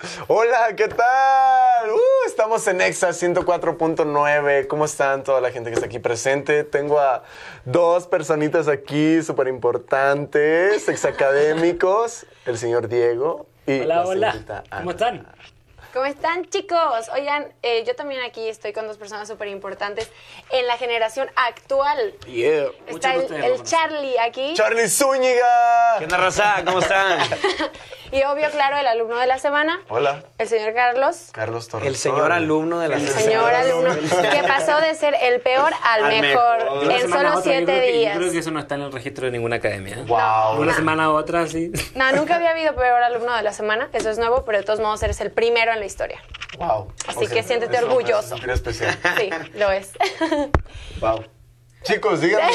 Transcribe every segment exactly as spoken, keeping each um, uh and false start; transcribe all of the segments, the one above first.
Hola, ¿qué tal? Uh, estamos en Exa ciento cuatro punto nueve. ¿Cómo están toda la gente que está aquí presente? Tengo a dos personitas aquí súper importantes, exacadémicos, el señor Diego y hola, la hola. señorita Ana. ¿Cómo están? ¿Cómo están, chicos? Oigan, eh, yo también aquí estoy con dos personas súper importantes en la generación actual. Yeah. Está el, el Charlie aquí. Charlie Zúñiga. ¿Qué onda, raza? ¿Cómo están? Y obvio, claro, el alumno de la semana. Hola. El señor Carlos. Carlos Torres. El señor alumno de la El señor alumno que pasó de ser el peor al, Al mejor, mejor. De una en semana a solo otra, yo siete creo que- días. Yo creo que eso no está en el registro de ninguna academia. ¿eh? Wow. De una semana a otra, sí. No, nunca había habido peor alumno de la semana. Eso es nuevo, pero de todos modos eres el primero en la historia. Wow. Así Ok, que siéntete eso me hace orgulloso. sentir especial. Sí, lo es. Wow. Chicos, díganme.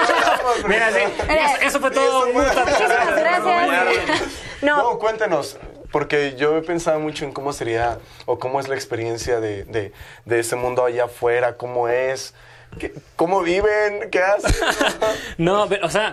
Mira, sí. Eso, eso fue todo. Eso un gusto. fue- Muchísimas gracias. No, No, cuéntenos, porque yo he pensado mucho en cómo sería o cómo es la experiencia de, de, de ese mundo allá afuera, cómo es, qué- cómo viven, qué hacen. No, pero, o sea,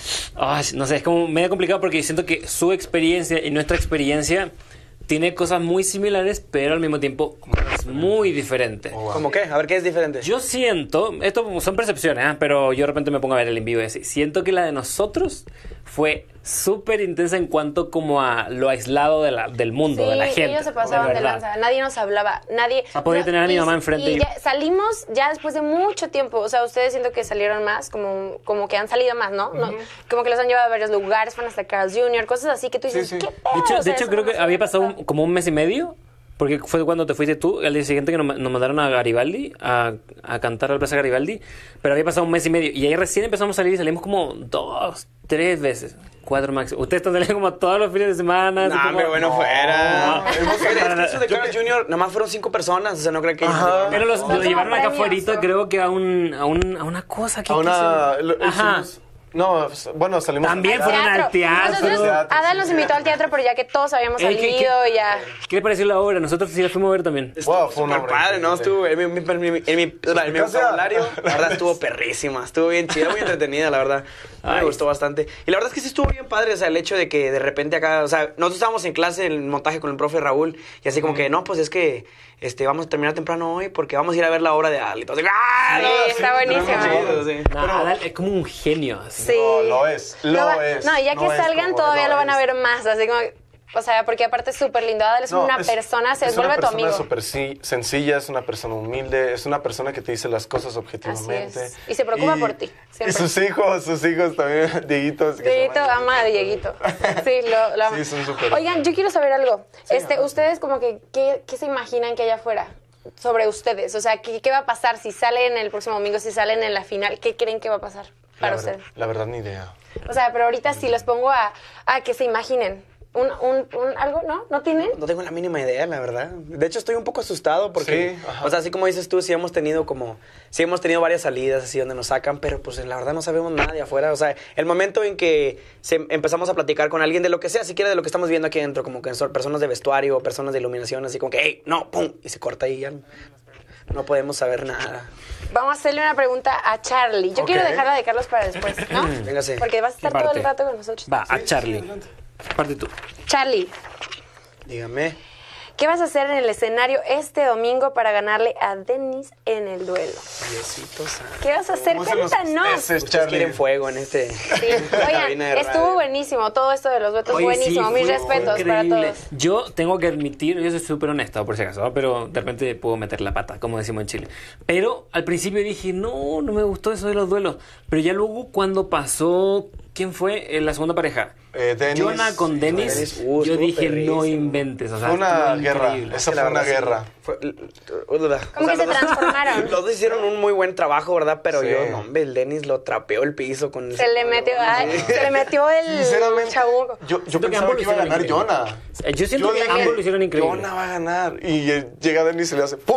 ay, no sé, es como medio complicado porque siento que su experiencia y nuestra experiencia tiene cosas muy similares, pero al mismo tiempo cosas muy diferentes. ¿Cómo qué? A ver, ¿qué es diferente? Yo siento, esto son percepciones, ¿eh? Pero yo de repente me pongo a ver el en vivo y así, siento que la de nosotros fue súper intensa en cuanto como a lo aislado de la, del mundo, sí, de la gente. ellos se pasaban de, verdad. lanza. Nadie nos hablaba. Nadie. O sea, podía tener a mi y- mamá enfrente Y y- ya salimos ya después de mucho tiempo. O sea, ustedes siento que salieron más, como, como que han salido más, ¿no? ¿no? Como que los han llevado a varios lugares, fueron hasta Carl's junior, cosas así que tú dices, Sí, sí. ¿qué pedo? De hecho, O de sea, hecho eso creo no que se había me pasado pasaba. un- como un mes y medio, porque fue cuando te fuiste tú, el día siguiente que nos, nos mandaron a Garibaldi, a, a cantar al Plaza Garibaldi, pero había pasado un mes y medio, y ahí recién empezamos a salir y salimos como dos, tres veces, cuatro máximo. Ustedes están saliendo como todos los fines de semana. No, así como- hombre, bueno, No. fuera. Hemos- Pero es que eso de Carl junior, nomás fueron cinco personas, o sea, no creo que... Ajá. Pero los, Son los como llevaron acá premios, afuera, ¿no? creo que a, un, a, un, a una cosa que A una... que lo- se- Ajá. hicimos- no, bueno, salimos... También Al fueron al teatro. Nosotros, Teatro, Adal sí, nos sí. invitó al teatro, pero ya que todos habíamos Eh, ¿qué- salido y ya. ¿Qué le pareció la obra? Nosotros sí la fuimos a ver también. Wow, fue una Súper obra padre, ¿no? increíble. Estuvo, en mi, en mi, en mi, en mi, en mi Casi a- vocabulario, la verdad, estuvo perrísima. Estuvo bien chida, muy entretenida, la verdad. Ay. Me gustó bastante. Y la verdad es que sí estuvo bien padre, o sea, el hecho de que de repente acá, o sea, nosotros estábamos en clase, en montaje con el profe Raúl, y así como que, no, pues es que este, vamos a terminar temprano hoy porque vamos a ir a ver la obra de Adal. Y todo así, ¡ah! Sí, no, está buenísimo. chido, sí. No, Adal es como un genio. así. Sí. No, lo es, lo va- es, No, ya que no es salgan como todavía lo lo van a es. ver más, así como, o sea, porque aparte es súper lindo. Adal es No, una es- persona, se es vuelve una tu amigo. persona súper sí- sencilla, es una persona humilde, es una persona que te dice las cosas Así objetivamente. es. Y se preocupa por ti, Y siempre. sus hijos, sus hijos también, Dieguitos. que se Dieguito llaman- ama a Dieguito. Sí, lo, lo ama. Sí, son súper- Oigan, yo quiero saber algo. este, ajá. ustedes como que, ¿qué, qué se imaginan que haya afuera sobre ustedes? O sea, ¿qué, qué va a pasar si salen el próximo domingo, si salen en la final? ¿Qué creen que va a pasar La para verdad, ustedes? la verdad, ni idea. O sea, pero ahorita si los pongo a, a que se imaginen. Un, un, un- ¿Algo? ¿No? ¿No tienen? No tengo la mínima idea, la verdad. De hecho, estoy un poco asustado porque, Sí, ajá. o sea, así como dices tú, sí hemos tenido como, sí hemos tenido varias salidas así donde nos sacan, pero pues la verdad no sabemos nada de afuera. O sea, el momento en que se- empezamos a platicar con alguien de lo que sea, siquiera de lo que estamos viendo aquí adentro, como que son personas de vestuario, personas de iluminación, así como que, hey, no, pum, y se corta y ya no podemos saber nada. Vamos a hacerle una pregunta a Charlie. Yo Ok. quiero dejarla de Carlos para después, ¿no? Véngase. Porque vas a estar ¿Qué todo parte? el rato con nosotros. Va, a Charlie. Parte tú. Charlie, Dígame. ¿qué vas a hacer en el escenario este domingo para ganarle a Denis en el duelo? Diosito santo. ¿Qué vas a hacer? ¿Cómo se los Cuéntanos. peces, Ustedes Charlie? quieren fuego en este... Sí. cabina Oigan, de estuvo radio. buenísimo. Todo esto de los vetos, Oye, buenísimo. sí, Mis fue- respetos fue para increíble. todos. Yo tengo que admitir, yo soy súper honesto por si acaso, ¿no? Pero de repente puedo meter la pata, como decimos en Chile. Pero al principio dije, no, no me gustó eso de los duelos. Pero ya luego cuando pasó, ¿quién fue? Eh, la segunda pareja. Eh, Denis. Jonah con Denis, Denis, uh, yo estuvo dije, no perrísimo. inventes. O sea, Fue una estuvo guerra. increíble. Esa La fue una verdad, sí. guerra. Fue- Como que se transformaron. Los dos hicieron un muy buen trabajo, ¿verdad? Pero Sí. yo, no, hombre, el Denis lo trapeó el piso con el... Se le metió, ay, se le metió el Sinceramente, chabuco. yo, yo Siento que pensaba ambos que lo iba a hicieron ganar increíble. Jonah. Eh, Yo siento Yo que dije, ambos lo hicieron increíble. Jonah va a ganar. Y eh, llega Denis y le hace ¡pum!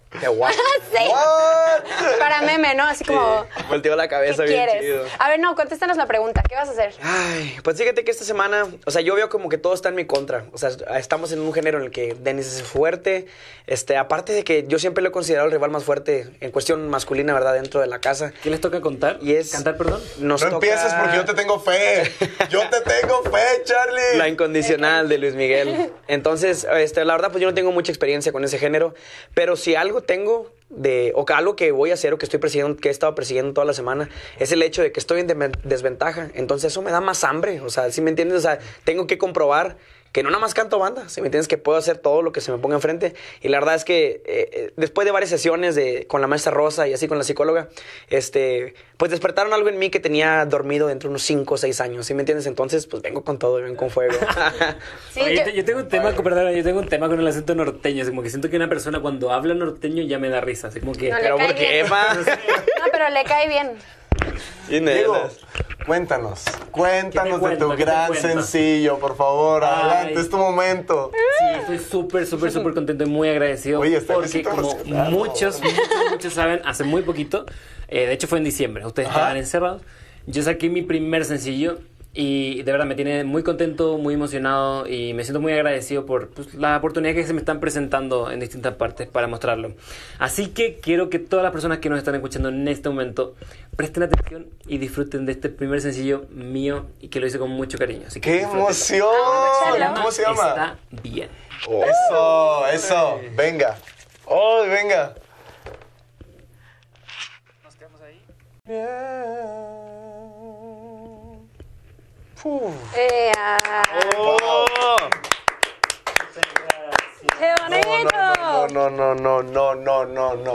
Qué guay. Sí. What? Para meme, ¿no? Así como... Volteó la ¿Qué cabeza bien quieres? chido. A ver, no, contéstanos la pregunta. ¿Qué vas a hacer? Ay, pues fíjate que esta semana, o sea, yo veo como que todo está en mi contra. O sea, estamos en un género en el que Dennis es fuerte. Este, aparte de que yo siempre lo he considerado el rival más fuerte en cuestión masculina, ¿verdad? Dentro de la casa. ¿Qué les toca contar? Y es- ¿Cantar, perdón? Nos No toca empieces porque yo te tengo fe. Yo te tengo fe, Charlie. La incondicional de Luis Miguel. Entonces, este, la verdad, pues yo no tengo mucha experiencia con ese género. Pero si algo tengo de, o que algo que voy a hacer o que estoy persiguiendo, que he estado persiguiendo toda la semana, es el hecho de que estoy en de- desventaja. Entonces eso me da más hambre. O sea, ¿sí me entiendes? O sea, tengo que comprobar que no nada más canto banda, ¿sí me entiendes? Que puedo hacer todo lo que se me ponga enfrente. Y la verdad es que eh, eh, después de varias sesiones de, con la maestra Rosa y así con la psicóloga, este, pues despertaron algo en mí que tenía dormido dentro de unos cinco o seis años, ¿sí me entiendes? Entonces, pues vengo con todo, vengo con fuego. Sí, Oye, yo- yo, yo tengo un tema, perdón, yo tengo un tema con el acento norteño. Así como que siento que una persona cuando habla norteño ya me da risa. Así como que. No le Pero cae ¿por qué, bien. pa? No, pero le cae bien. Diego, cuéntanos. Cuéntanos de cuento? tu ¿Qué te gran cuento? sencillo, por favor. Ay. Adelante, es tu momento. Sí, estoy súper, súper, súper contento y muy agradecido. Oye, está porque besito como emocionado. muchos, muchos, muchos saben, hace muy poquito, eh, de hecho fue en diciembre, ustedes Ajá. estaban encerrados, yo saqué mi primer sencillo y de verdad me tiene muy contento, muy emocionado y me siento muy agradecido por pues, la oportunidad que se me están presentando en distintas partes para mostrarlo. Así que quiero que todas las personas que nos están escuchando en este momento presten atención y disfruten de este primer sencillo mío y que lo hice con mucho cariño. Así que ¡Qué disfrútenlo. emoción! Chalo. ¿Cómo se llama? Está bien. Eso, eso. Venga. Oh, venga. Nos quedamos ahí. Uf. Eh, ah, Oh. ¡Qué bonito! No, no, no, no, no, no, no, no, no.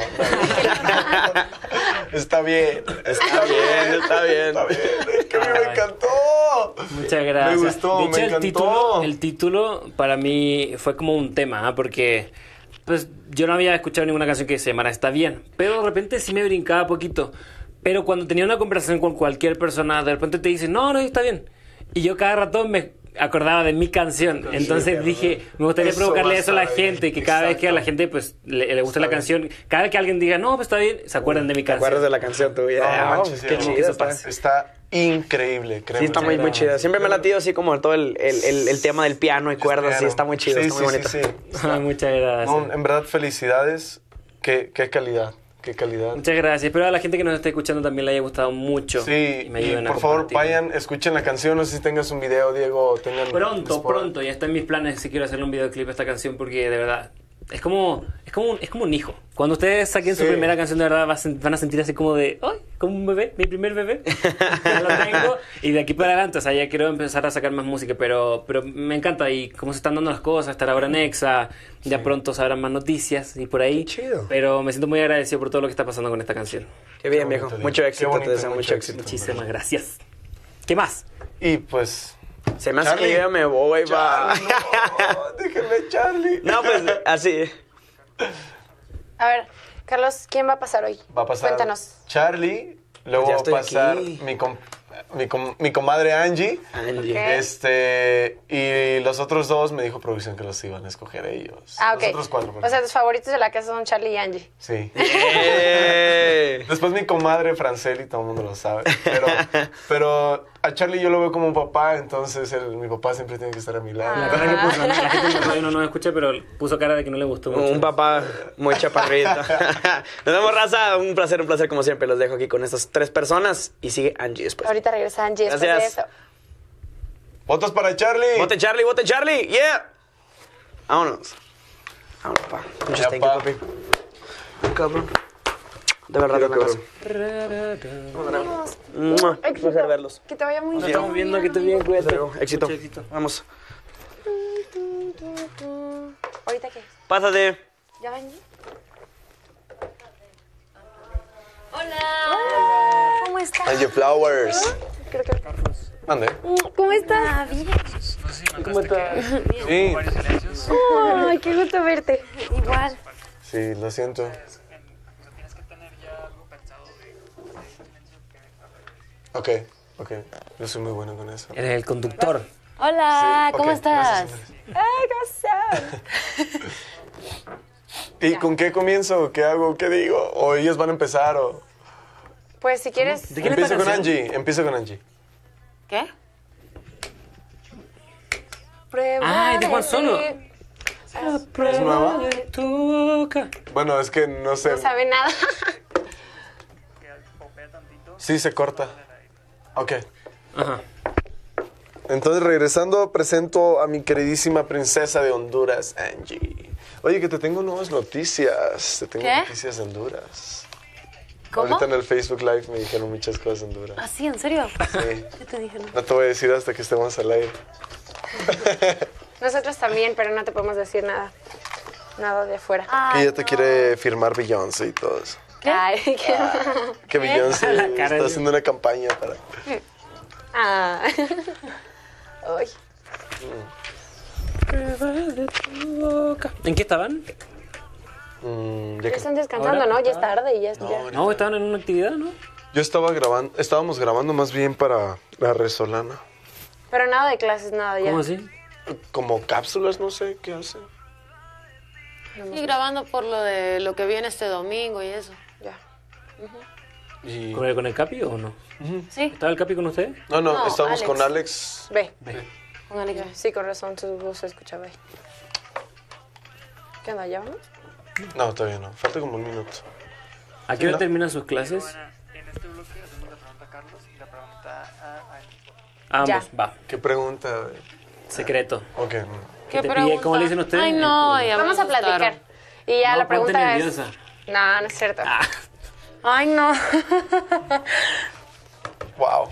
Está bien, está bien, está bien. Está bien. Es que a mí me encantó. Muchas gracias. Me gustó, de hecho, me el encantó. título, el título para mí fue como un tema, ¿ah? Porque pues yo no había escuchado ninguna canción que se llamara Está Bien, pero de repente sí me brincaba poquito. Pero cuando tenía una conversación con cualquier persona, de repente te dice, no, no, está bien. Y yo cada rato me acordaba de mi canción. Entonces Sí, dije, me gustaría eso provocarle va a eso a la estar bien. gente, que cada vez que a la Exacto. gente pues le, le guste Está la bien. canción, cada vez que alguien diga, no, pues está bien, se acuerdan de mi ¿Te canción. acuerdas de la canción tuya? No, Ah, manches, qué Diego. chido Eso está. pasa. Está increíble, créeme. Sí, está muy, muy chido. Siempre me ha latido así como todo el, el, el, el tema del piano y cuerdas. Sí, está muy chido, Sí, está muy sí, bonito. sí, sí. Ah, muchas gracias. No, en verdad, felicidades. Qué, qué calidad, qué calidad. Muchas gracias. Espero a la gente que nos esté escuchando también le haya gustado mucho. Sí, y me y ayuden a por favor compartirlo. vayan, escuchen la canción, no sé si tengas un video, Diego, o tengan... Pronto, Spotify. pronto. Ya está en mis planes si quiero hacerle un videoclip a esta canción porque de verdad es como es como un, es como un hijo. Cuando ustedes saquen su Sí. primera canción de verdad va a sen- van a sentir así como de, ¡ay! Como un bebé, mi primer bebé. Ya lo tengo y de aquí para adelante, o sea, ya quiero empezar a sacar más música, pero pero me encanta y cómo se están dando las cosas, estar ahora en Exa, ya pronto sabrán más noticias y por ahí. Qué chido. Pero me siento muy agradecido por todo lo que está pasando con esta canción. Qué bien, Qué viejo. bonito, Mucho Diego. éxito, Qué bonito, te deseo mucho mucho éxito. éxito. Muchísimas gracias. ¿Qué más? Y pues... Se me hace Charlie. que yo ya me voy, va. Charlie, no, déjenme, Charlie. No, pues así. A ver, Carlos, ¿quién va a pasar hoy? Va a pasar Cuéntanos. Charlie, luego Ya va a estoy pasar aquí. mi, com- mi, com- mi comadre Angie. Angie. Ok. Este, y los otros dos me dijo producción que los iban a escoger ellos. Ah, ok. Los otros cuatro, O perdón. sea, tus favoritos de la casa son Charlie y Angie. Sí. ¡Eh! Después mi comadre Franceli, todo el mundo lo sabe. Pero, pero a Charlie yo lo veo como un papá, entonces el- mi papá siempre tiene que estar a mi lado. La cara que puso, la gente en la radio no nos escucha, pero puso cara de que no le gustó mucho. Un papá muy chaparrito. Nos vemos, raza. Un placer, un placer como siempre. Los dejo aquí con estas tres personas y sigue Angie después. Ahorita regresa Angie después Gracias. de eso. Votos para Charlie. Voten Charlie, voten Charlie. Yeah. Vámonos. Vámonos, pa. Muchas Ya, thank you, pa. papi. Cabrón. De verdad, Quiero de verdad. cabrón. Mua. Un Éxito. placer verlos. Que te vaya muy Nos bien. estamos viendo, que te bien, cuídate. Luego, éxito. Mucho éxito. Vamos. ¿Ahorita qué? Pásate. ¿Ya va Angie? Hola. ¿Cómo estás? Angie Flowers. Creo que... Mande. ¿Cómo estás? ¿Cómo estás? Sí, Ay, qué gusto verte. Igual. sí, lo siento. Ok, ok. Yo soy muy bueno con eso. Eres el conductor. Hola, Sí, ¿cómo ok, estás? gracias, Ay, ¿cómo estás? ¿Y Ya. con qué comienzo? ¿Qué hago? ¿Qué digo? ¿O ellos van a empezar? O... Pues si quieres... ¿De quién es esta Empiezo con canción? Angie. Empiezo con Angie. ¿Qué? Prueba Ah, es de Juan ti. Solo. ¿Es nueva? Tu boca. Bueno, es que no sé. No sabe nada. Sí, se corta. Ok. Ajá. Entonces, regresando, presento a mi queridísima princesa de Honduras, Angie. Oye, que te tengo nuevas noticias. Te tengo ¿Qué? noticias de Honduras. ¿Cómo? Ahorita en el Facebook Live me dijeron muchas cosas de Honduras. ¿Ah, sí? ¿En serio? Sí. ¿Qué te dije? No te voy a decir hasta que estemos al aire. Nosotros también, pero no te podemos decir nada. Nada de afuera. Ah, Que ella te quiere firmar Beyoncé y todo eso. Ay, qué... Que Beyoncé La cara está de- haciendo una campaña para... Ah. Ay. Prueba de tu boca. ¿En qué estaban? Mm, ya Ya que- están descansando, Ahora- ¿no? Ya es tarde y ya, ya. ahorita- No, estaban en una actividad, ¿no? Yo estaba grabando, estábamos grabando más bien para la Resolana. Pero nada de clases, nada ya. ¿Cómo así? Como cápsulas, no sé qué hacen. Y grabando por lo de lo que viene este domingo y eso. Ya. Y... ¿Con el, con el Capi o no? Sí, ¿Estaba el Capi con usted? No, no, No, estábamos Alex. con Alex. Ve. con Alex. Ya, sí, con razón, tu voz se escuchaba ahí. ¿Qué onda? ¿Ya vamos? No, todavía no. Falta como un minuto. ¿A qué hora ¿no? terminan sus clases? En este bloque hacemos la pregunta a Carlos y la pregunta a Angie. Ambos, Ya. va. ¿Qué pregunta? Secreto. Ok. ¿Qué te pide? ¿Cómo le dicen ustedes? Ay, no, ya me Vamos a asustaron. platicar. Y ya No, la ponte pregunta es... nerviosa. No, no es cierto. Ah, Ay, no. Wow.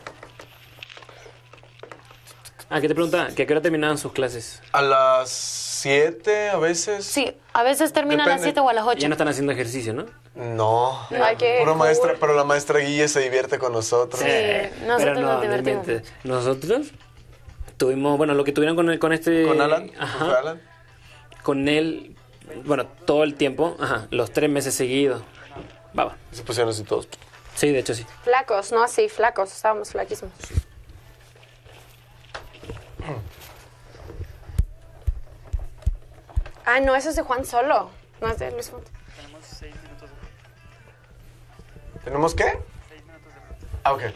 Ah, ¿qué te pregunta? ¿Que ¿A qué hora terminaban sus clases? A las siete a veces. Sí, a veces termina a las Depende. siete o a las ocho. Ya no están haciendo ejercicio, ¿no? No. Ay, qué Puro cool. maestra, pero la maestra Guille se divierte con nosotros. nosotros Pero nos no, divertimos. realmente. Nosotros tuvimos, bueno, lo que tuvieron con, el, con este... ¿Con Alan? Ajá. ¿Con Alan? Con él, bueno, todo el tiempo, ajá, los tres meses seguidos. Va, va. Se pusieron así todos. Sí, de hecho sí. Flacos, no así, flacos. Estábamos flaquísimos. Ah, no, eso es de Juan Solo. No es de Luis Fonte. Tenemos seis minutos de ¿Tenemos qué? seis minutos de pregunta. Ah, ok.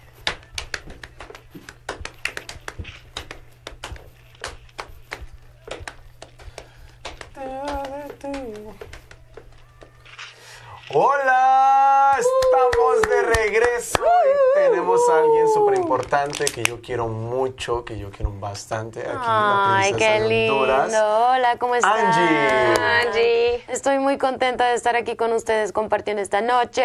Hola, estamos de regreso y tenemos a alguien súper importante que yo quiero mucho, que yo quiero bastante aquí, la Ay, princesa qué de lindo. Honduras. Hola, ¿cómo están? Angie. Angie. Estoy muy contenta de estar aquí con ustedes compartiendo esta noche.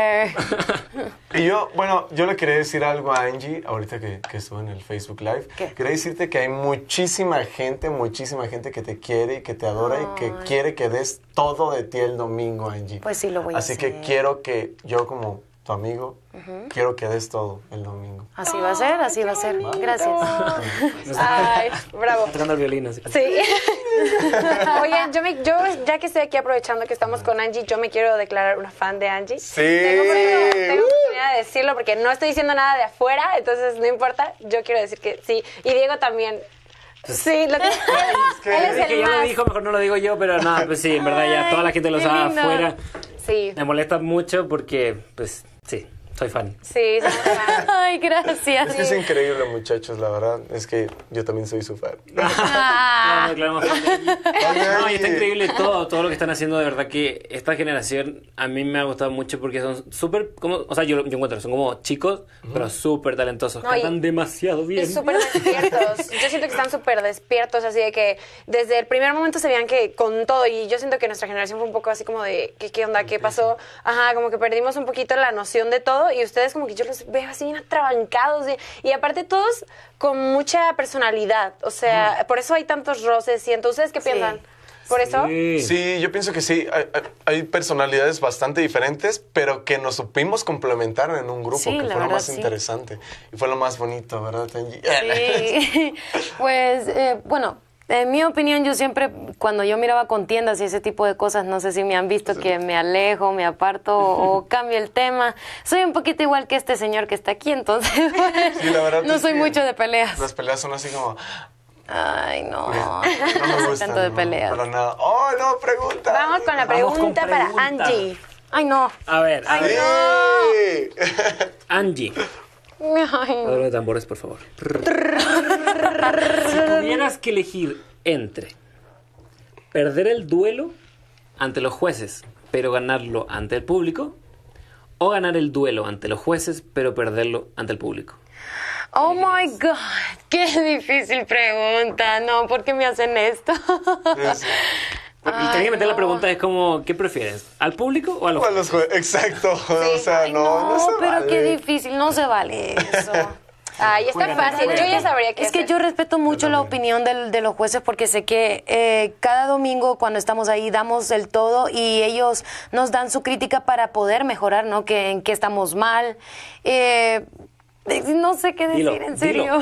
Y yo, bueno, yo le quería decir algo a Angie, ahorita que, que estuve en el Facebook Live. ¿Qué? Quería decirte que hay muchísima gente, muchísima gente que te quiere y que te adora y que quiere que des todo de ti el domingo, Angie. Pues sí, lo voy a Así hacer. que quiero que yo como tu amigo, quiero que des todo el domingo. Así va a ser, así va a ser. Gracias. Ay, bravo. Tocando el violín así. Sí. Oye, yo, me, yo ya que estoy aquí aprovechando que estamos con Angie, yo me quiero declarar una fan de Angie. Sí. Tengo, oportunidad- tengo oportunidad de decirlo porque no estoy diciendo nada de afuera, entonces no importa. Yo quiero decir que sí. Y Diego también. Sí, lo tiene. que- Él Es es que el ya lo más. dijo, mejor no lo digo yo, pero no, pues sí, en verdad ya toda la gente lo qué sabe lindo. afuera. Sí. Me molesta mucho porque, pues, sí, soy fan. Sí, sí, sí. Ay, gracias. Es que es increíble, muchachos, la verdad. Es que yo también soy su fan. Ah, Claro, claro, no, y está increíble todo, todo lo que están haciendo, de verdad que esta generación a mí me ha gustado mucho porque son súper, como, o sea, yo, yo encuentro, son como chicos, pero súper talentosos, No, y- cantan demasiado bien. Y súper despiertos. Yo siento que están súper despiertos, así de que desde el primer momento se veían que con todo. Y yo siento que nuestra generación fue un poco así como de, ¿qué, qué onda? ¿Qué pasó? Ajá, como que perdimos un poquito la noción de todo. Y ustedes como que yo los veo así bien atrabancados. Y, y aparte todos con mucha personalidad. O sea, por eso hay tantos roces. Siento, ¿ustedes qué Sí. piensan? ¿Por eso? Sí. Sí, yo pienso que sí. Hay, hay- hay personalidades bastante diferentes, pero que nos supimos complementar en un grupo, Sí, que la fue lo verdad, más sí. interesante. Y fue lo más bonito, ¿verdad, Angie? sí. Pues, eh, bueno, en mi opinión, yo siempre, cuando yo miraba contiendas y ese tipo de cosas, no sé si me han visto que me alejo, me aparto o cambio el tema. Soy un poquito igual que este señor que está aquí, entonces Sí, la verdad no es soy que mucho de peleas. Las peleas son así como... Ay, no. No No me soy gusta. tanto de no, peleas. Para nada. ¡Oh, no! Pregunta. Vamos con la Vamos con pregunta para pregunta. Angie. Ay, no. A ver, a ver. Sí. Angie. Ay, Redoble de tambores, por favor. Si tuvieras que elegir entre perder el duelo ante los jueces, pero ganarlo ante el público, o ganar el duelo ante los jueces, pero perderlo ante el público. oh my God. Qué difícil pregunta. No, ¿por qué me hacen esto? Y tenía que meter la pregunta, es como, ¿qué prefieres? ¿Al público o a los A los jueces? jue- Exacto. O sea, Ay, no, no, se pero vale. qué difícil. No se vale eso. Ay, está Juega, fácil. juega. Yo ya sabría qué Es que hacer. yo respeto mucho la opinión del- de los jueces porque sé que eh, cada domingo cuando estamos ahí damos el todo y ellos nos dan su crítica para poder mejorar, ¿no? Que en qué estamos mal. Eh, no sé qué decir, Dilo, en serio. dilo.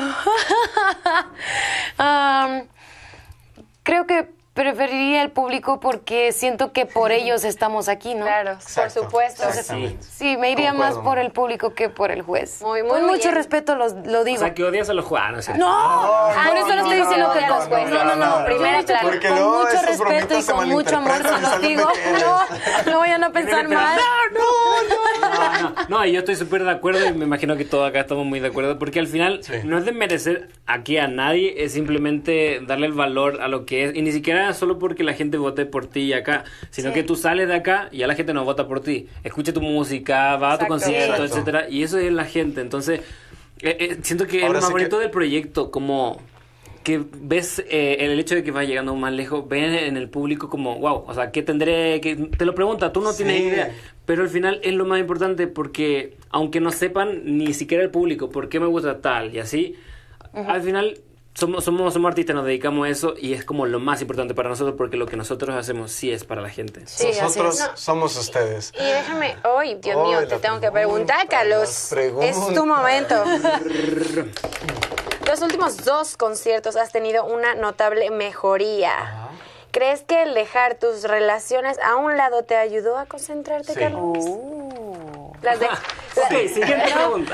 Am, creo que preferiría el público porque siento que por ellos estamos aquí, ¿no? Claro, Exacto. por supuesto. Exactamente. Sí, me iría Concuerdo. más por el público que por el juez. Muy, muy Con mucho bien. respeto los- lo O digo. sea, que odias a los jueces. Ah, no, sé. No, Ah, por eso no, le estoy no, diciendo no, que no, con, no, no, no, no, no, no, primero no, porque con luego mucho esas respeto bromitas y se con mucho amor se malinterpretan y los salen digo. pequeñas. No, no vayan a pensar mal. No, no, no, y yo estoy súper de acuerdo y me imagino que todos acá estamos muy de acuerdo porque al final Sí. no es de merecer aquí a nadie, es simplemente darle el valor a lo que es y ni siquiera solo porque la gente vote por ti y acá, sino Sí. que tú sales de acá y ya la gente no vota por ti, escucha tu música, va a tu Exacto. concierto, Exacto. etcétera, y eso es la gente, entonces eh, eh, siento que es Ahora lo más sí bonito que- del proyecto, como que ves eh, el hecho de que vas llegando más lejos, ven en el público como, wow, o sea, ¿qué tendré? Que te lo pregunta, tú no Sí. tienes idea. Pero al final es lo más importante porque, aunque no sepan ni siquiera el público por qué me gusta tal y así, al final somos, somos, somos artistas, nos dedicamos a eso y es como lo más importante para nosotros porque lo que nosotros hacemos sí es para la gente. Sí, así Nosotros es. somos ustedes. Y déjame, ay, Dios Ay, mío, la te tengo que pregunta, preguntar, Carlos. las preguntas. Es tu momento. Los últimos dos conciertos has tenido una notable mejoría. ¿Crees que el dejar tus relaciones a un lado te ayudó a concentrarte, Sí. Carlos? Uh. Las de... Ok, siguiente pregunta.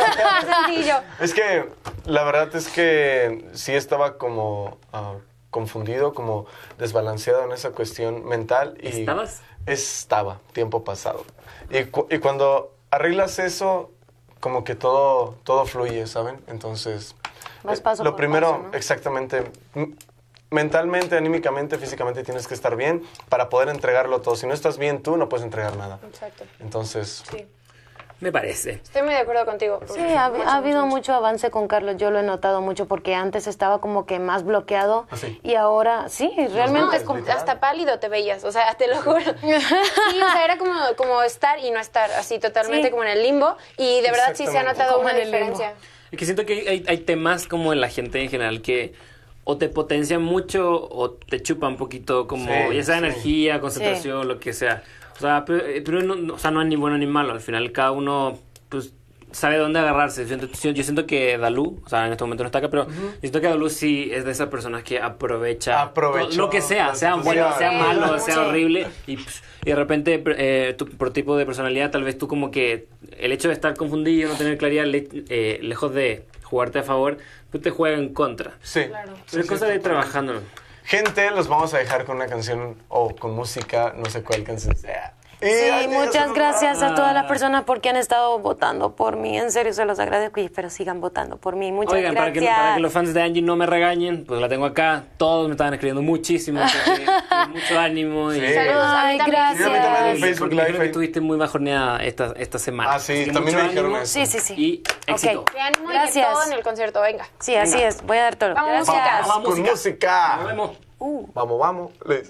Ya, sencillo. Es que la verdad es que sí estaba como ah, confundido, como desbalanceado en esa cuestión mental. Y ¿Estabas? Estaba, tiempo pasado. Y, cu- y cuando arreglas eso, como que todo, todo fluye, ¿saben? Entonces, Vas eh, paso lo por primero, paso, ¿no? exactamente, m- mentalmente, anímicamente, físicamente tienes que estar bien para poder entregarlo todo. Si no estás bien tú, no puedes entregar nada. Exacto. Entonces, Sí. Me parece. Estoy muy de acuerdo contigo. Sí, ha, ha habido mucho avance con Carlos, yo lo he notado mucho porque antes estaba como que más bloqueado ¿Ah, sí? y ahora sí, No, realmente es como- hasta pálido te veías, o sea, te lo juro. Sí, o sea, era como, como estar y no estar, así totalmente Sí. como en el limbo. Y de verdad sí se ha Exactamente. notado Como una en el limbo. diferencia. Es que siento que hay, hay temas como en la gente en general que o te potencian mucho o te chupan un poquito como Sí, ya sea sí. energía, concentración, lo que sea. O sea, pero, eh, pero no, no- o sea, no es ni bueno ni malo. Al final cada uno pues sabe dónde agarrarse. Siento- Yo, yo siento que Dalú, o sea, en este momento no está acá, pero yo siento que Dalú sí es de esas personas que aprovecha Aprovechó todo- lo que sea, la sea situación. bueno, sea Sí, malo, sí. sea horrible y, pff, y de repente eh, tu, por tipo de personalidad tal vez tú como que el hecho de estar confundido, no tener claridad, le- eh, lejos de jugarte a favor, tú te juega en contra. sí. Pero es Sí, cosa sí, de ir trabajándolo. Gente, los vamos a dejar con una canción o con música, no sé cuál canción sea. Y Sí, adiós, muchas hermano. gracias a todas las personas porque han estado votando por mí. En serio, se los agradezco y espero sigan votando por mí. Muchas Oigan, para que, gracias. para que los fans de Angie no me regañen, pues la tengo acá. Todos me estaban escribiendo muchísimo. porque- que mucho ánimo. Y, Sí. Saludos, a mí Ay, también. gracias. Sí, a mí también en y Facebook porque Live creo que ahí. estuviste muy bajoneada esta, esta semana. Ah, sí, Así que también mucho me dijeron ánimo eso. Sí, sí, sí. Y éxito. Ok. Te ánimo y que Gracias. todo en el concierto, venga. Sí, así Venga. es. Voy a dar todo. Vamos, Gracias. música. Vamos, Con música. música. Nos vemos. Uh. Vamos, vamos. Les-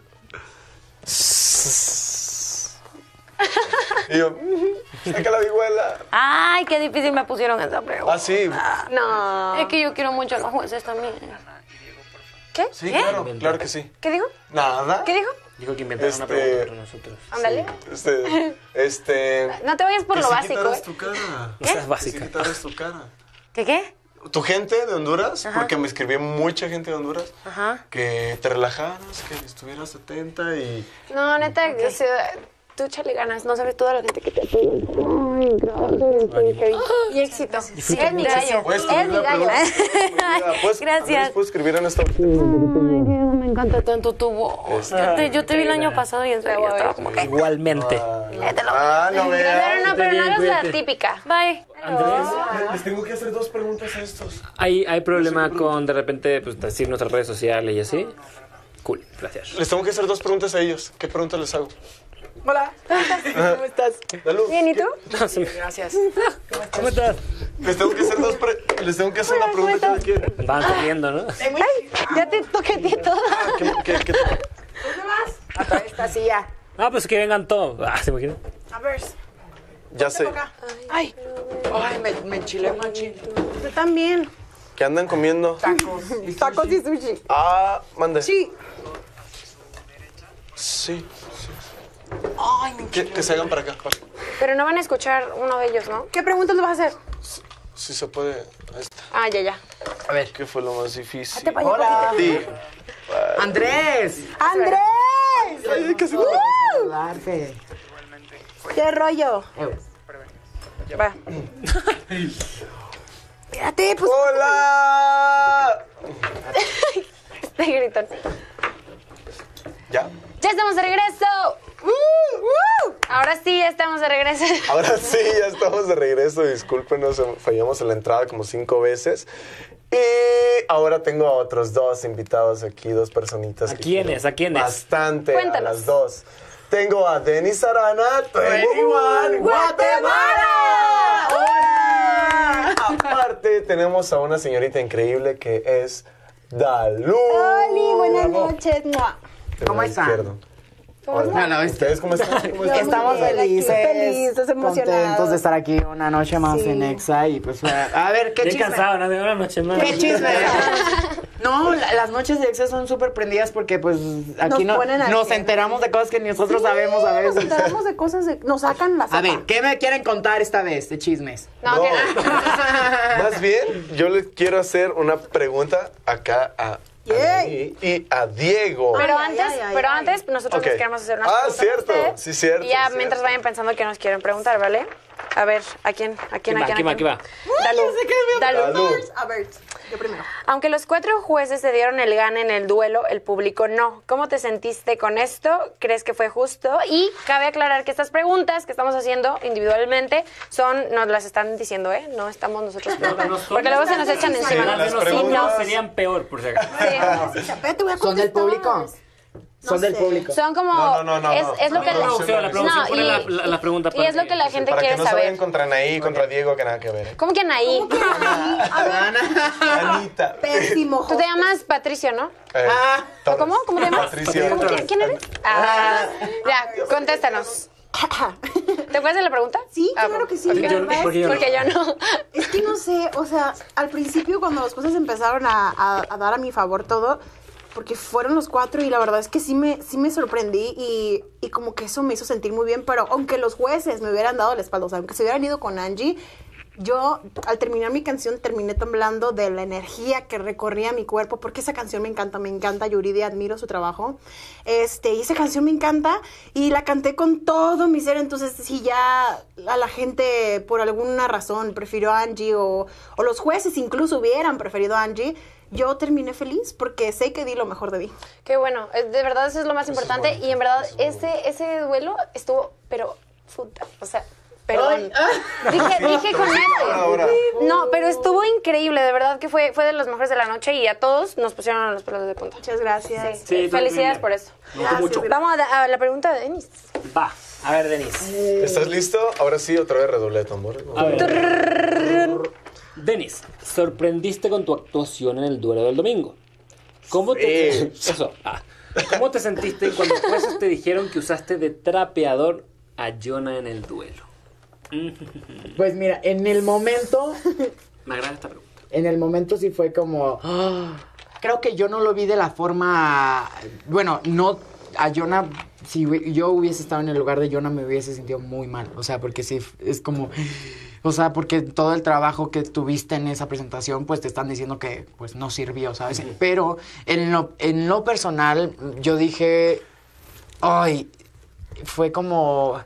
Y yo, saca la vihuela. Ay, qué difícil me pusieron esa pregunta. Ah, sí. No. Es que yo quiero mucho a los jueces también. ¿Qué? Sí, claro, claro que sí. ¿Qué dijo? Nada. ¿Qué dijo? Dijo que inventaron Este- una pregunta para nosotros. Ándale. Este, este. No te vayas por que lo si básico, quitaras ¿eh? tu cara. No seas Que si básica. quitaras tu cara. ¿Qué qué? Tu gente de Honduras, porque me escribió mucha gente de Honduras, Ajá. que te relajaras, que estuvieras atenta y... No, neta, o sea, tú échale ganas, no sabes toda la gente que te apoya. Ay, gracias, Kevin. Y éxito. Sí, es mi gallo. ¿Puedes Es escribir mi la gallo. pregunta? ¿Puedes- Gracias. Andrés, ¿puedes escribir en esta hojita? Ay, Dios, me encanta tanto tu voz. Yo te, yo te vi el año pasado y en serio estaba como que... Igualmente. Ah, no Pero veas. no, pero no hagas la Cuídate. típica. Bye. Les tengo que hacer dos preguntas a estos. ¿Hay, hay problema con de repente pues, decir nuestras redes sociales y así? Cool, gracias. Les tengo que hacer dos preguntas a ellos. ¿Qué preguntas les hago? Hola, ¿cómo estás? Salud. Bien, ¿y tú? Gracias. ¿Cómo estás? Les tengo que hacer dos pre- Les tengo que hacer una pregunta cada quien. Van comiendo, ¿no? Ya te toqueteé toda. ¿Qué, qué, qué- Hasta esta silla. Ah, pues que vengan todos. Ah, ¿se imaginan? A ver. Ya sé. Ay, Ay, me, me enchilé, machín. yo también. ¿Qué andan comiendo? Tacos. Tacos y sushi. Ah, mande. Sí. Sí. Ay, que, que se hagan para acá. para- Pero no van a escuchar uno de ellos, ¿no? ¿Qué preguntas le vas a hacer? Si se puede. Ahí está. Ah, ya, ya. A ver. ¿Qué fue lo más difícil? Hola. Sí. ¡Andrés! ¡Andrés! Ay, casi no. Saludarte. ¿Qué rollo? Va. Espérate, pues. ¡Hola! Este gritón. ¿Ya? ¡Ya estamos de regreso! ¡Uh! ¡Uh! Ahora sí, ya estamos de regreso. Ahora sí, ya estamos de regreso. Discúlpenos, fallamos en la entrada como cinco veces. Y ahora tengo a otros dos invitados aquí, dos personitas. ¿A que quiénes? quiero ¿A quiénes? Bastante, Cuéntanos. a las dos. Tengo a Denis Arana, veintiuno, Guatemala. ¡Hola! Aparte, tenemos a una señorita increíble que es Dalu. Oli, buenas noches. ¡Mua! ¿Cómo están? Hola. No, no, ¿Ustedes cómo están? ¿Cómo están? Estamos bien, felices, aquí, felices, emocionados. contentos de estar aquí una noche más Sí. en Exa y pues a ver qué Bien chisme. cansado, ¿no? De una noche más. ¿Qué chisme? No, la- las noches de Exa son súper prendidas porque pues aquí Nos no, ponen al nos día. enteramos de cosas que ni nosotros sabemos a Nos veces. enteramos de cosas de... Nos sacan la sopa. A ver, ¿qué me quieren contar esta vez de chismes? No, No. que no. Más bien, yo les quiero hacer una pregunta acá a, a Yay. mí y a Diego. Pero Ay, antes, ay, ay, pero ay. antes nosotros Ok. les queremos hacer unas Ah, preguntas a cierto. ustedes. Sí, cierto, Y ya cierto. mientras vayan pensando qué nos quieren preguntar, ¿vale? A ver, ¿a quién? ¿A quién? ¿Quién ¿A va? quién? ¿Quién ¿A va? quién? ¿Quién va? Dalú. Dalú. Dalú. A ver, yo primero. Aunque los cuatro jueces se dieron el gane en el duelo, el público no. ¿Cómo te sentiste con esto? ¿Crees que fue justo? Y cabe aclarar que estas preguntas que estamos haciendo individualmente son, nos las están diciendo, ¿eh? No estamos nosotros preguntando. Porque luego se nos echan Sí, encima. las Sí, preguntas- no. serían peor, por si acaso. Sí. Espérate, voy a ¿Son del contestar. público? Son del sé. público. Son como... No, no, no, no, es, no. es lo que No, la, no, producción, la producción No, pone y- la- la- las preguntas Y para es lo que- que la gente Para que quiere no se vayan saber. contra Anaí, contra Diego, que nada que ver. ¿eh? ¿Cómo que Anaí? Anita. Pésimo. Tú te llamas Patricio, ¿no? Eh, Torres. ¿Cómo? ¿Cómo te llamas? Patricio. ¿Cómo? ¿Quién, quién eres? Ah, ya, contéstanos. ¿Te acuerdas de la pregunta? Sí, Ah, claro que sí. porque la yo- verdad es- porque yo- Porque yo no. Es que no sé, o sea, al principio cuando las cosas empezaron a, a- a dar a mi favor todo, porque fueron los cuatro y la verdad es que sí me, sí me sorprendí y, y como que eso me hizo sentir muy bien, pero aunque los jueces me hubieran dado la espalda, o sea, aunque se hubieran ido con Angie, yo al terminar mi canción terminé temblando de la energía que recorría mi cuerpo, porque esa canción me encanta, me encanta Yuridia, admiro su trabajo, este, y esa canción me encanta y la canté con todo mi ser, entonces si ya a la gente por alguna razón prefirió a Angie o, o los jueces incluso hubieran preferido a Angie, yo terminé feliz porque sé que di lo mejor de mí. Qué bueno, eh, de verdad eso es lo más importante y en verdad ese, ese duelo estuvo, pero, puta, o sea, perdón. Dije, dije con Ahora. este. No, pero estuvo increíble, de verdad que fue, fue de los mejores de la noche y a todos nos pusieron los pelos de punta. Muchas gracias. Sí, Sí, felicidades tú por eso. Gracias, mucho. gracias. Vamos a, da- a la pregunta de Denis. Va. A ver, Denis. ¿Estás listo? Ahora sí, otra vez redoble de tambor. A ver. Denis, sorprendiste con tu actuación en el duelo del domingo. ¿Cómo te, eso, ah. ¿Cómo te sentiste cuando los jueces te dijeron que usaste de trapeador a Jonah en el duelo? Pues mira, en el momento, Me agrada esta pregunta. en el momento sí fue como, ah, creo que yo no lo vi de la forma, bueno, no a Jonah, si hu- yo hubiese estado en el lugar de Jonah me hubiese sentido muy mal, o sea, porque sí es como, o sea, porque todo el trabajo que tuviste en esa presentación, pues te están diciendo que pues no sirvió, ¿sabes? Pero en lo, en lo personal, yo dije, ay, fue como...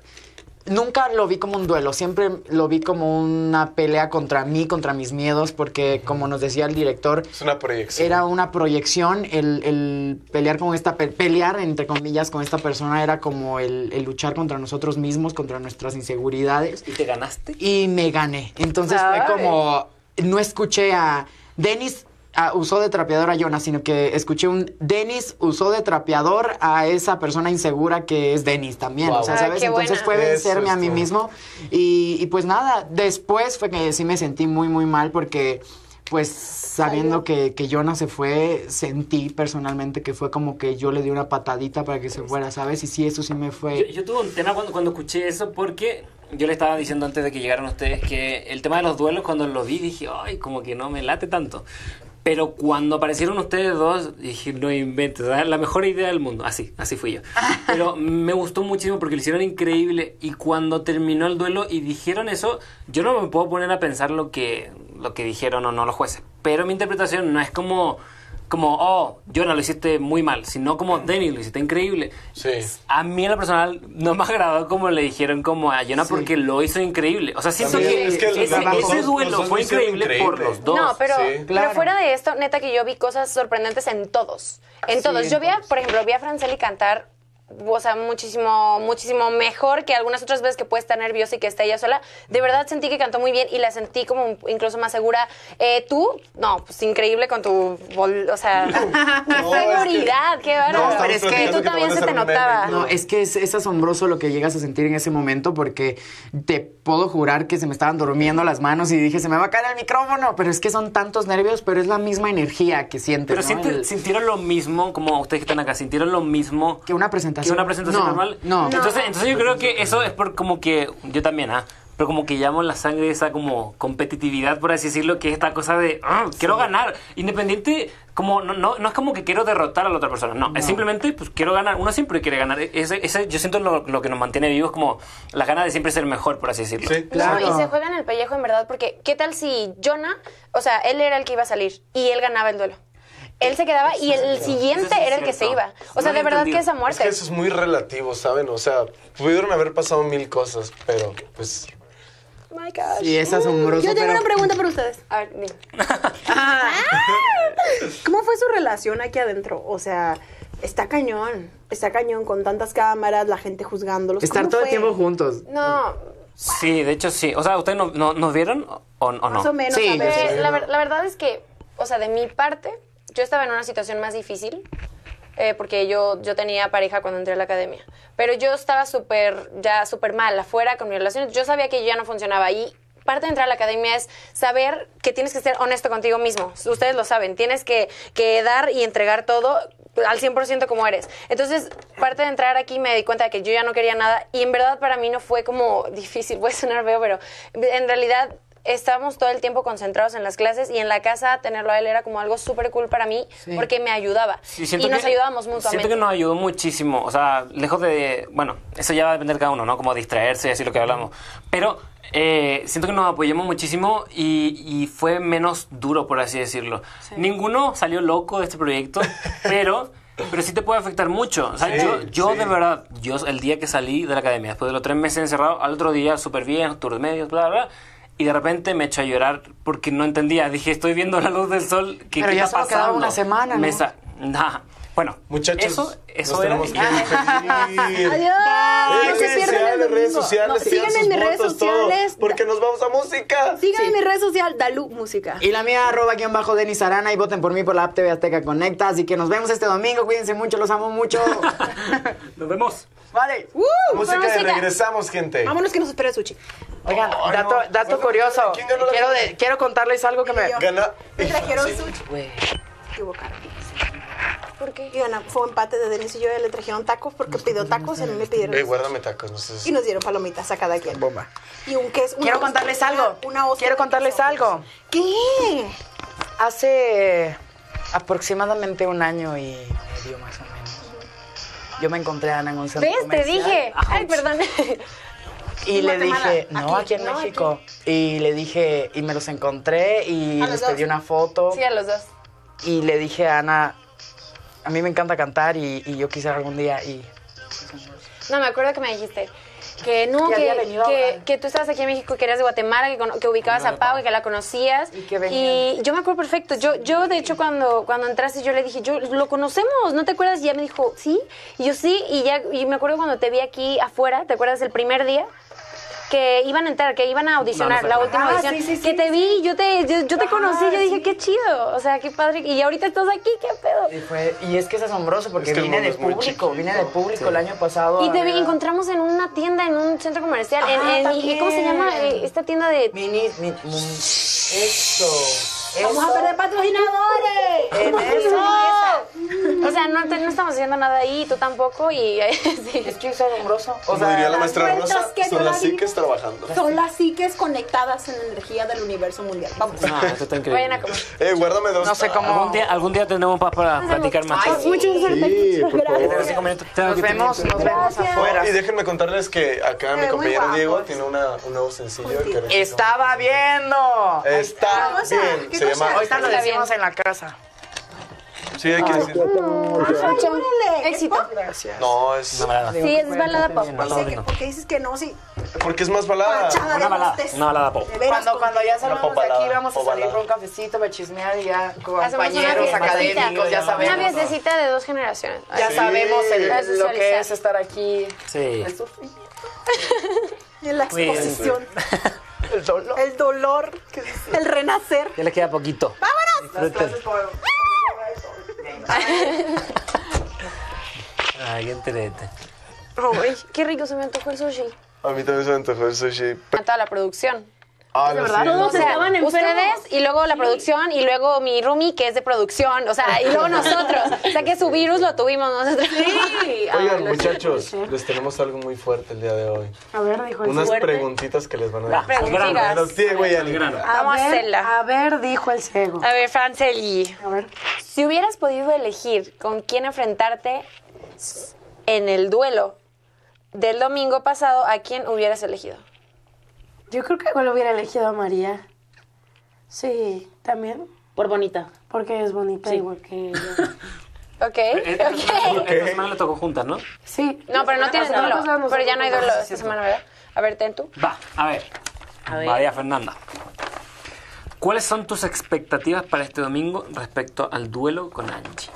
Nunca lo vi como un duelo, siempre lo vi como una pelea contra mí, contra mis miedos, porque como nos decía el director... Es una proyección. Era una proyección, el, el pelear con esta... Pelear, entre comillas, con esta persona era como el, el luchar contra nosotros mismos, contra nuestras inseguridades. ¿Y te ganaste? Y me gané. Entonces Ay. fue como... No escuché a... Dennis ah, usó de trapeador a Jonah, sino que escuché un... Dennis usó de trapeador a esa persona insegura que es Dennis también. Wow. O sea, Ay, ¿sabes? qué Entonces buena. fue vencerme Eso a mí es todo. mismo. Y, y pues nada, después fue que sí me sentí muy, muy mal porque... Pues sabiendo que, que Jonah se fue, sentí personalmente que fue como que yo le di una patadita para que se fuera, ¿sabes? Y sí, eso sí me fue... Yo, yo tuve un tema cuando, cuando escuché eso porque yo le estaba diciendo antes de que llegaran ustedes que el tema de los duelos, cuando lo vi dije, ay, como que no me late tanto. Pero cuando aparecieron ustedes dos, dije, no inventes, ¿sabes? La mejor idea del mundo. Así, así fui yo. Pero me gustó muchísimo porque lo hicieron increíble. Y cuando terminó el duelo y dijeron eso, yo no me puedo poner a pensar lo que, lo que dijeron o no los jueces. Pero mi interpretación no es como... Como, oh, Jonah, lo hiciste muy mal, sino como, Dennis, lo hiciste increíble. Sí. A mí en lo personal no me agradó como le dijeron como a Jonah Sí. porque lo hizo increíble. O sea, siento Sí, que, es que ese, los dos- ese los duelo dos fue lo hicieron increíble, por increíble. los dos. No, pero, Sí. pero Claro. fuera de esto, neta que yo vi cosas sorprendentes en todos. En Sí, todos. Yo en vi, a, todos. por ejemplo, vi a Franceli cantar, o sea, muchísimo, muchísimo mejor que algunas otras veces que puede estar nerviosa y que está ella sola. De verdad sentí que cantó muy bien y la sentí como incluso más segura. Eh, tú, no, pues increíble con tu, vol- o sea, qué No, es que- seguridad, qué bárbaro. No, pero es que- y platicando tú que te también van a se te hacer un meme y notaba. todo. No, es que es, es asombroso lo que llegas a sentir en ese momento porque te puedo jurar que se me estaban durmiendo las manos y dije, se me va a caer el micrófono, pero es que son tantos nervios, pero es la misma energía que sientes, Pero ¿no? siente- El- sintieron lo mismo, como ustedes que están acá, sintieron lo mismo que una presentación. que una presentación No, normal. No, Entonces, entonces yo creo que eso es por como que, yo también, ah, pero como que llamo la sangre esa como competitividad, por así decirlo, que es esta cosa de, ah, quiero ganar, independiente, como, no, no, no es como que quiero derrotar a la otra persona, no, es simplemente, pues quiero ganar, uno siempre quiere ganar, ese, ese, yo siento lo, lo que nos mantiene vivos como las ganas de siempre ser mejor, por así decirlo. Sí. Claro. No, y se juegan el pellejo en verdad, porque ¿qué tal si Jonah, o sea, él era el que iba a salir y él ganaba el duelo? Él se quedaba y el siguiente Eso sí es era el que se cierto. iba. O No sea, lo de verdad entendí. que esa Es muerte. que eso es muy relativo, ¿saben? O sea, pudieron haber pasado mil cosas, pero pues... My gosh. y es asombroso. Yo tengo pero- una pregunta para ustedes. A ver, dime. ¿Cómo fue su relación aquí adentro? O sea, está cañón. Está cañón con tantas cámaras, la gente juzgándolos. Estar ¿Cómo todo el fue? tiempo juntos. No, Sí, de hecho sí. O sea, ¿ustedes no, no- nos vieron o, o no? Más o menos. Sí, a yo ver. sí. eh, la, ver- la verdad es que, o sea, de mi parte, yo estaba en una situación más difícil. eh, porque yo, yo tenía pareja cuando entré a la academia. Pero yo estaba súper, ya súper mal afuera con mis relaciones. Yo sabía que yo ya no funcionaba. Y parte de entrar a la academia es saber que tienes que ser honesto contigo mismo. Ustedes lo saben. Tienes que, que dar y entregar todo al cien por ciento como eres. Entonces, parte de entrar aquí me di cuenta de que yo ya no quería nada. Y en verdad para mí no fue como difícil. Puede sonar feo, pero en realidad... estábamos todo el tiempo concentrados en las clases y en la casa tenerlo a él era como algo súper cool para mí Sí. porque me ayudaba Sí, siento y nos que- ayudábamos mutuamente. Siento que nos ayudó muchísimo. O sea, lejos de... Bueno, eso ya va a depender de cada uno, ¿no? Como distraerse y así lo que hablamos. Pero eh, siento que nos apoyamos muchísimo y, y fue menos duro, por así decirlo. Ninguno salió loco de este proyecto, pero... Pero sí te puede afectar mucho. O sea, Sí, yo, yo sí. de verdad, yo el día que salí de la academia, después de los tres meses encerrado, al otro día súper bien, tours medios, bla, bla, bla, y de repente me eché a llorar porque no entendía. Dije, estoy viendo la luz del sol. ¿Qué, Pero qué ya está solo quedaba pasando? una semana, ¿no? Me sa- Nah. Bueno, Muchachos, eso, eso nos era... tenemos que ir. Adiós. Redes No se pierdan el sociales, redes domingo. sociales, No, sigan síganme sus en mis redes votos, todo, sociales. porque nos vamos a música. Síganme en mi red social, Dalu Música. Y la mía, arroba guión bajo Denis Arana, y voten por mí por la app T V Azteca Conecta. Así que nos vemos este domingo. Cuídense mucho, los amo mucho. Nos vemos. Vale. ¡Uh! Música y música. regresamos, gente. Vámonos que nos espera Sushi. Oigan, Ay, dato, no. dato Bueno, curioso. ¿quién ganó la Quiero, gana? de- quiero contarles algo que me... Yo. Gana. Me trajeron Sushi. Se equivocaron. ¿Por qué? Y gana, fue empate de Denis y yo. Le trajeron tacos porque pidió tacos y a mí me pidieron. Ey, guárdame tacos, no sé. Y nos dieron palomitas a cada quien. Bomba. Y un queso. una Quiero ostra- contarles algo. Una ostra Quiero de contarles queso. algo. ¿Qué? Hace aproximadamente un año y medio más o menos, yo me encontré a Ana en un centro ¿Ves? Te comercial. dije. Ay, perdón. Y En le Guatemala. dije, no, Aquí, aquí en no, México. Y le dije, y me los encontré y A les los dos. pedí una foto. Sí, a los dos. Y le dije a Ana, a mí me encanta cantar y, y yo quisiera algún día y... No, me acuerdo que me dijiste que no, Que que, había venido que, a- que tú estabas aquí en México, que eras de Guatemala, que, cono- que ubicabas a Pau, y que la conocías. Y que venía. Y yo me acuerdo perfecto. Yo, yo de hecho, cuando, cuando entraste, yo le dije, yo lo conocemos, ¿no te acuerdas? Y ella me dijo, sí. Y yo sí. Y ya y me acuerdo cuando te vi aquí afuera, ¿te acuerdas el primer día? Que iban a entrar, que iban a audicionar, No, no sé. la última Ah, audición. sí, sí, sí, que te vi, yo te, yo, yo te Ah, conocí, yo dije, sí. qué chido. O sea, qué padre. Y ahorita estás aquí, qué pedo. Y, fue, y es que es asombroso porque Es que el vine mundo de es muy público, vine de chiquito. público el año pasado. Y te vi, a- encontramos en una tienda, en un centro comercial. en, Ah, en- y- también. ¿Cómo se llama eh, esta tienda de...? Mini, mi, mm, esto. Vamos a esto, perder patrocinadores. En eso. O sea, no, te- no estamos haciendo nada ahí, tú tampoco, y sí. Es que es asombroso. O Como diría la las maestra vueltas Rosa, que yo son la las di. psiques trabajando. Son las psiques conectadas en la energía del universo mundial. Vamos. No, esto está increíble. Vayan a comer. Eh, guárdame dos. No sé cómo. Algún día, algún día tendremos paz para platicar más. Ay, Mucha suerte. Sí, por favor. Gracias. Cinco minutos. Tengo Nos que vemos, terminar. nos vemos Gracias. afuera. Y déjenme contarles que acá mi muy compañero guapos. Diego tiene una, un nuevo sencillo que recién- Estaba viendo. Está ¿Qué cosa? bien. ¿Qué Se cosa? llama. Ahorita lo Está decimos bien. en la casa. Sí, hay que decir. Ay, órale. Éxito. Gracias. No, es. Una balada. Sí, es balada pop. Dice que- porque dices que no, sí. Porque es más balada. Fachada de Una balada, hostes. una balada pop. De veras, Cuando, con- cuando ya salgamos de aquí popalada, vamos a salir popalada. por un cafecito para chismear y ya con Hacemos una compañeros fiestecita. académicos, ya Una sabemos. fiestecita de dos generaciones. Ya Ay, sabemos el- Para lo que socializar. es estar aquí. Sí. El sufrimiento. en la Muy bien. exposición. El dolor. El dolor. El renacer. Ya les queda poquito. Las clases por... Ay, qué entrete. Ay, qué rico se me antojó el sushi. A mí también se me antojó el sushi. A toda la producción. Ah, lo verdad? sí. Todos O sea, estaban enfermos. ustedes y luego la producción y luego mi roomie que es de producción, o sea, y luego nosotros. O sea que su virus lo tuvimos nosotros. Sí. Oigan, muchachos, les tenemos algo muy fuerte el día de hoy. A ver, dijo el Unas fuerte. preguntitas que les van a dar. Preguntitas. Los Diego y Ani. grano. Vamos a ver, hacerla. A ver, dijo el ciego. A ver, Franceli, A ver. si hubieras podido elegir con quién enfrentarte en el duelo del domingo pasado, ¿a quién hubieras elegido? Yo creo que igual hubiera elegido a María. Sí, también. Por bonita. Porque es bonita igual que yo. Ok, Esta ok. semana- esta semana le tocó juntas, ¿no? Sí. No, pero no tienes La semana duelo. pasada nos Pero ya no hay tocó. duelo esta semana, ¿verdad? A ver, ten tú. Va, a ver. A ver. María Fernanda. ¿Cuáles son tus expectativas para este domingo respecto al duelo con Angie?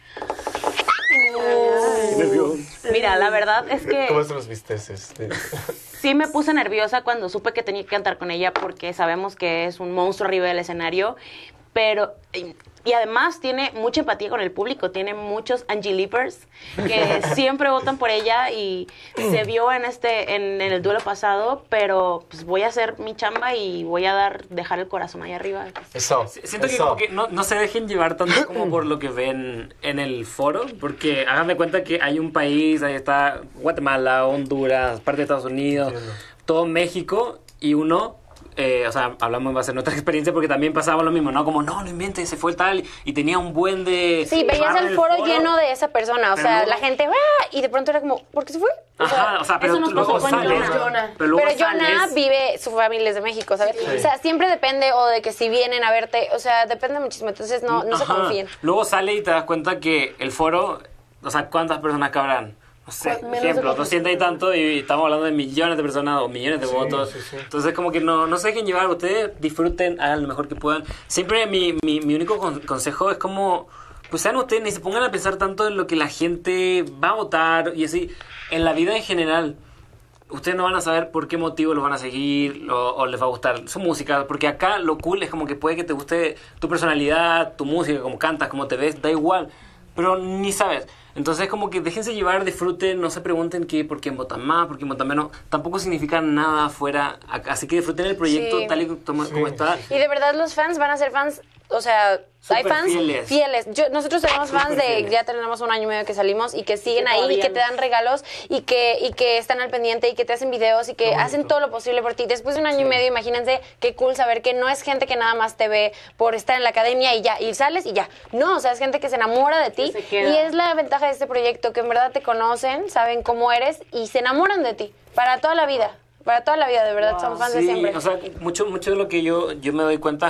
Mira, la verdad es ¿Cómo que se los visteces? Sí. sí me puse nerviosa cuando supe que tenía que cantar con ella porque sabemos que es un monstruo arriba del escenario, pero... Y y además tiene mucha empatía con el público, tiene muchos Angie Leapers que siempre votan por ella y se vio en este en, en el duelo pasado, pero pues voy a hacer mi chamba y voy a dar dejar el corazón ahí arriba. Eso. Siento que eso. como que no, no se dejen llevar tanto como por lo que ven en el foro, porque hagan de cuenta que hay un país, ahí está Guatemala, Honduras, parte de Estados Unidos, todo México, y uno, eh, o sea, hablamos en base a nuestra experiencia, porque también pasaba lo mismo, ¿no? Como, no, no inventes, se fue el tal, y tenía un buen de... Sí, veías barra en el foro, foro. lleno de esa persona. O Pero sea, luego- la gente, ¡ah! Y de pronto era como, ¿por qué se fue? O sea, Ajá, o sea, pero eso nos luego pasó con sales, Jonah. pero luego pero Jonah sales- vive, su familia es de México, ¿sabes? O sea, siempre depende, o de que si vienen a verte, o sea, depende muchísimo. Entonces, no, no se Ajá. confíen. Luego sale y te das cuenta que el foro, o sea, ¿cuántas personas cabrán? No sé, Menos de ejemplo, doscientos y tanto, y estamos hablando de millones de personas o millones de votos. Entonces, como que no, no se dejen llevar, ustedes disfruten, hagan lo mejor que puedan. Siempre mi, mi, mi único con- consejo es como, pues sean ustedes, ni se pongan a pensar tanto en lo que la gente va a votar y así. En la vida en general, ustedes no van a saber por qué motivo los van a seguir o, o les va a gustar su música, porque acá lo cool es como que puede que te guste tu personalidad, tu música, cómo cantas, cómo te ves, da igual, pero ni sabes. Entonces como que déjense llevar, disfruten, no se pregunten qué, por quién votan más, por quién votan menos, tampoco significa nada afuera, así que disfruten el proyecto Sí. tal y como, como está. Y de verdad los fans van a ser fans, o sea, hay Súper fans fieles. fieles. Yo, nosotros tenemos Súper fans de, fieles. ya tenemos un año y medio que salimos y que siguen que ahí y todavía que te dan nos- regalos y que, y que están al pendiente y que te hacen videos y que hacen todo lo posible por ti. Después de un año y medio, imagínense qué cool saber que no es gente que nada más te ve por estar en la academia y ya, y sales y ya. No, o sea, es gente que se enamora de ti se queda. y es la ventaja de este proyecto, que en verdad te conocen, saben cómo eres y se enamoran de ti para toda la vida. Para toda la vida, de verdad, son fans de Sí, siempre. o sea, mucho, mucho de lo que yo, yo me doy cuenta,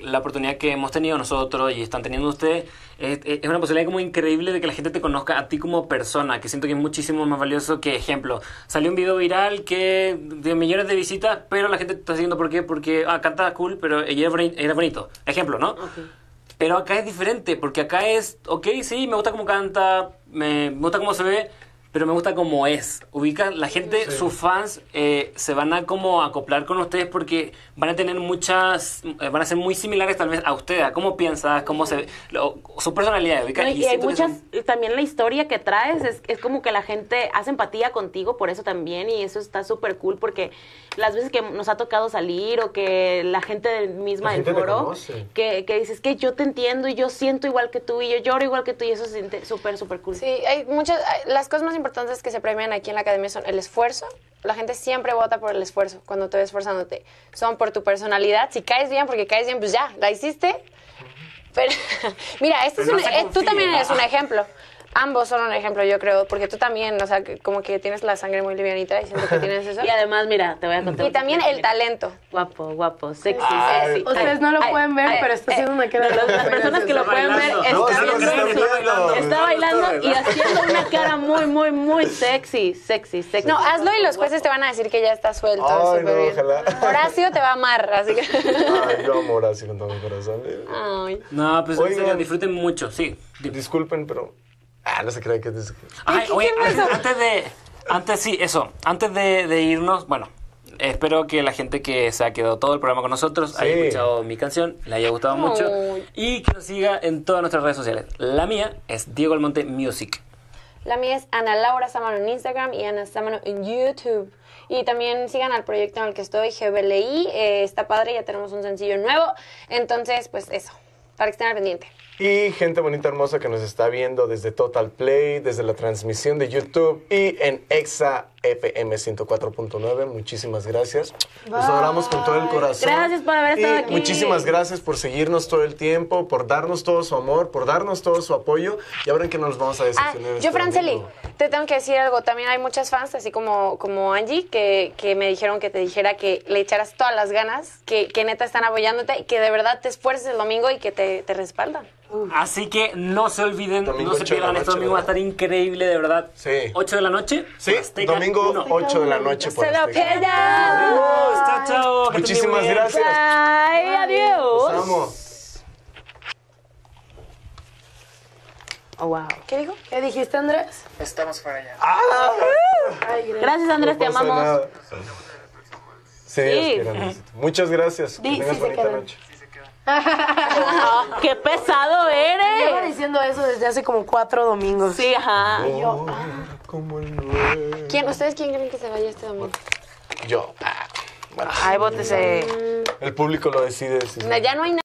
la oportunidad que hemos tenido nosotros y están teniendo ustedes, es, es una posibilidad como increíble de que la gente te conozca a ti como persona, que siento que es muchísimo más valioso que, ejemplo, salió un video viral que de millones de visitas, pero la gente te está siguiendo, ¿por qué? Porque, ah, canta cool, pero ella era, boni- era bonito. Ejemplo, ¿no? Okay. Pero acá es diferente, porque acá es, ok, sí, me gusta cómo canta, me, me gusta cómo se ve, pero me gusta cómo es. Ubica, la gente, sus fans, eh, se van a como acoplar con ustedes porque van a tener muchas, eh, van a ser muy similares tal vez a ustedes, a cómo piensas, cómo se ve, lo- su personalidad, ubica. No, y hay siento que muchas, son- también la historia que traes es, es como que la gente hace empatía contigo por eso también y eso está súper cool porque las veces que nos ha tocado salir o que la gente misma La del gente te foro conoce. que, que dices que yo te entiendo y yo siento igual que tú y yo lloro igual que tú y eso se siente súper, súper cool. Sí, hay muchas, hay- las cosas más importantes que se premian aquí en la academia son el esfuerzo. La gente siempre vota por el esfuerzo cuando te ves esforzándote. Son por tu personalidad. Si caes bien, porque caes bien, pues ya, la hiciste. Pero, mira, este Pero es no un- se eh, tú confíe, también eres un ajá. ejemplo. Ambos son un ejemplo, yo creo, porque tú también, o sea, que como que tienes la sangre muy livianita y siento que tienes eso. Y además, mira, te voy a contar. Y también el Mira, talento. Guapo, guapo, sexy, Ay. sexy. Ustedes no lo Ay, pueden ver, ay, pero está eh, haciendo una cara. Las, las personas que lo Está pueden ver bailando. están No, sí, viendo sí, está su- bailando. está bailando y haciendo una cara muy, muy, muy sexy, sexy, sexy. No, hazlo y los jueces te van a decir que ya está suelto. Ay, súper no, bien. ojalá. Horacio te va a amar, así que... Ay, yo amo a Horacio con todo mi corazón. Ay. No, pues en Oigan. serio, disfruten mucho, sí. Disculpen, pero... Ah, no se crean que es... Ay, oye, antes, antes de, antes sí, eso, antes de, de irnos, bueno, espero que la gente que se ha quedado todo el programa con nosotros haya Sí. escuchado mi canción, le haya gustado mucho Ay. y que nos siga en todas nuestras redes sociales. La mía es Diego Almonte Music. La mía es Ana Laura Sámano en Instagram y Ana Sámano en YouTube. Y también sigan al proyecto en el que estoy, G B L I. Eh, está padre, ya tenemos un sencillo nuevo. Entonces, pues eso, para que estén al pendiente. Y gente bonita, hermosa que nos está viendo desde Total Play, desde la transmisión de YouTube y en Exa F M ciento cuatro punto nueve. Muchísimas gracias. Los adoramos con todo el corazón. Gracias por haber estado Y aquí. muchísimas gracias por seguirnos todo el tiempo, por darnos todo su amor, por darnos todo su apoyo. Y ahora en que no nos vamos a Ah, decepcionar. este yo, Franceli, domingo. te tengo que decir algo. También hay muchas fans, así como, como Angie, que, que me dijeron que te dijera que le echaras todas las ganas, que, que neta están apoyándote y que de verdad te esfuerces el domingo y que te, te respaldan. Así que no se olviden, Domingo no se ocho de la pierdan este noche, domingo, va a ¿verdad? estar increíble, de verdad. Sí. ocho de la noche. Sí, Azteca domingo uno. ocho de la noche por ¡Se lo Azteca. pierdan! Adiós, chao, chao. que estén muy Muchísimas bien. gracias. Ay, adiós. Los amo. Oh, wow. ¿Qué digo? ¿Qué dijiste, Andrés? Estamos para allá. Ay, gracias. Gracias, Andrés, te No pasa amamos. nada. Sí, Dios Sí. quiera, Diosito. Muchas gracias. Que Di, tengas sí se bonita quedan. noche. Ah, ¡Qué pesado Llevo eres! diciendo eso desde hace como cuatro domingos. Sí, ajá. Oh, como el nueve. ¿Quién, ¿Ustedes quién creen que se vaya este domingo? Yo. Ah, bueno, Ay, bótese. el público lo decide. Si Ya no hay nada.